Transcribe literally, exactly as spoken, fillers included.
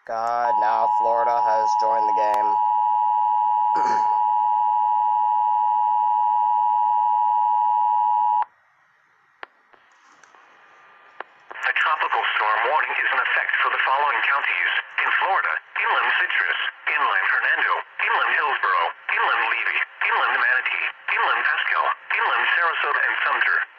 God, now Florida has joined the game. A tropical storm warning is in effect for the following counties. In Florida, inland Citrus, inland Hernando, inland Hillsborough, inland Levy, inland Manatee, inland Pasco, inland Sarasota and Sumter.